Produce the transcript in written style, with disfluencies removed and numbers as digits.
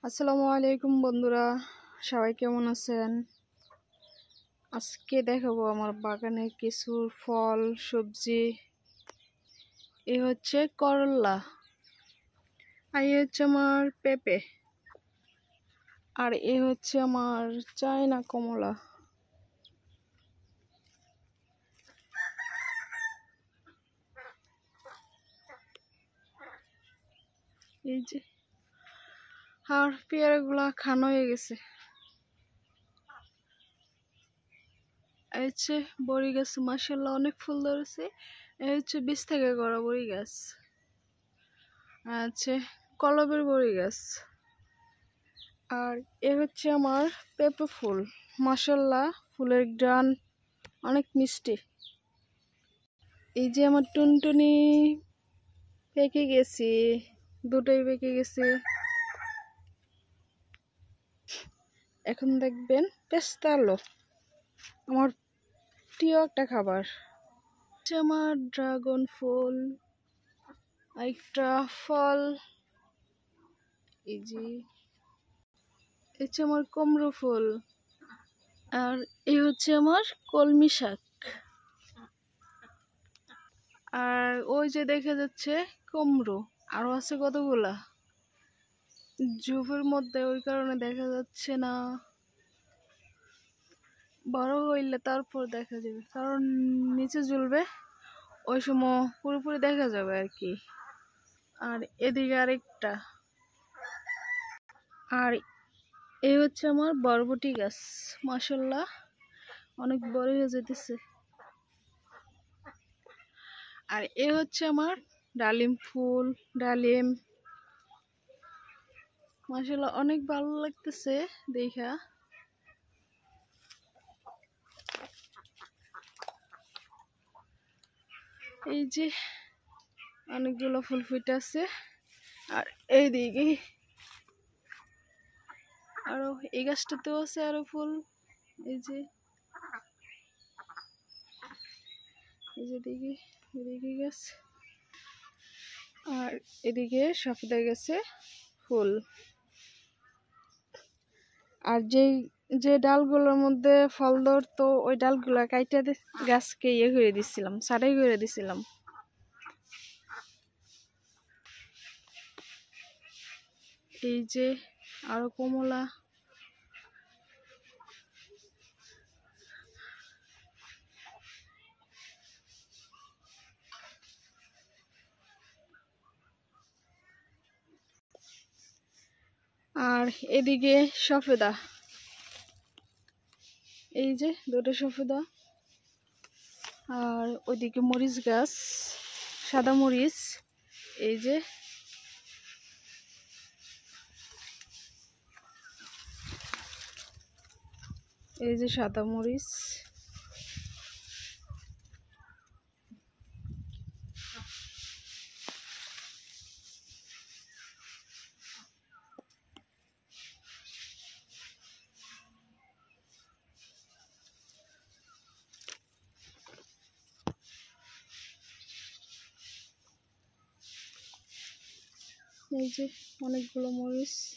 আসসালামু আলাইকুম বন্ধুরা, সবাই কেমন আছেন? আজকে দেখাবো আমার বাগানে কিছু ফল সবজি। এ হচ্ছে করলা, আর এ হচ্ছে আমার পেঁপে, আর এ হচ্ছে আমার চায়না কমলা। এই যে, আর পেয়ারাগুলা খানো হয়ে গেছে। এই হচ্ছে বড়ি গাছ, মাশাআল্লাহ অনেক ফুল ধরেছে। এই হচ্ছে বীজ থেকে করা বড়ি গাছ, আর আছে কলবের বড়ি গাছ। আর এ হচ্ছে আমার পেঁপে ফুল, মাশাআল্লাহ ফুলের ঘ্রাণ অনেক মিষ্টি। এই যে আমার টুনটুনি পেকে গেছে, দুটোই পেকে গেছে। এখন দেখবেন পেস্তা আলু, আমার প্রিয় একটা খাবার। আমার ড্রাগন ফুল, একটা ফল। এই যে হচ্ছে আমার কুমড়ো ফুল, আর এই হচ্ছে আমার কলমি শাক। আর ওই যে দেখা যাচ্ছে কুমড়ো, আরো আছে কতগুলা ঝোপের মধ্যে, ওই কারণে দেখা যাচ্ছে না। বড় হইলে তারপর দেখা যাবে, কারণ নিচে ঝুলবে, ওই সময় পুরোপুরি দেখা যাবে আর কি। আর এদিকে আরেকটা, আর এই হচ্ছে আমার বরবটি গাছ, মাশাআল্লাহ অনেক বড় হয়ে যেতেছে। আর এ হচ্ছে আমার ডালিম ফুল, ডালিম, মাশাআল্লাহ অনেক ভালো লাগতেছে দেখা। এই যে অনেকগুলো ফুল ফুটে আছে। আর এইদিকে আরো এই গাছটাতেও আছে আরো ফুল। এই যে এদিকে এদিকে গাছ, আর এদিকে সফেদা গেছে ফুল। আর যে ডালগুলোর মধ্যে ফল ধরতো, ওই ডালগুলা কাইটা গাছকে ইয়ে করে দিছিলাম, ছাটাই করে দিছিলাম। এই যে আরো কমলা, আর এদিকে সফেদা, এই যে দুটো সফেদা। আর ওইদিকে মরিচ গাছ, সাদা মরিচ। এই যে সাদা মরিচ। এই যে অনেকগুলো মরিচ।